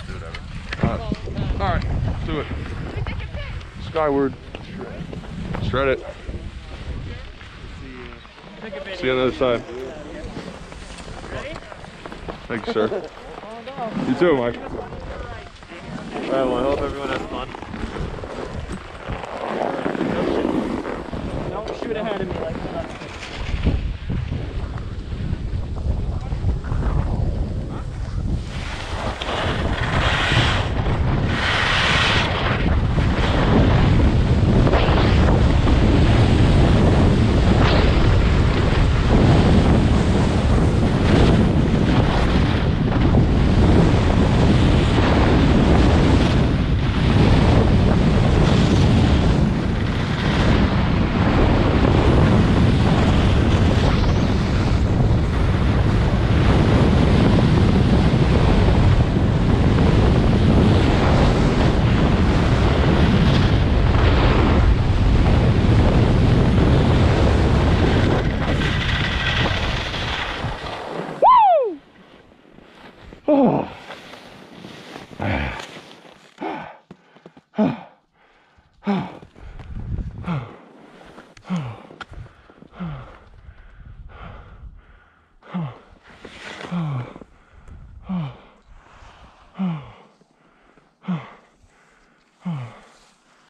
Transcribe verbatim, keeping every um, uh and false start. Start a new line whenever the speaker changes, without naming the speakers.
do whatever.
Alright, All right. Let's do it. Skyward. Shred it. See you on the other side. Thank you, sir. You too, Mike.
Alright, well, I hope everyone has fun.
Don't shoot ahead of me like that.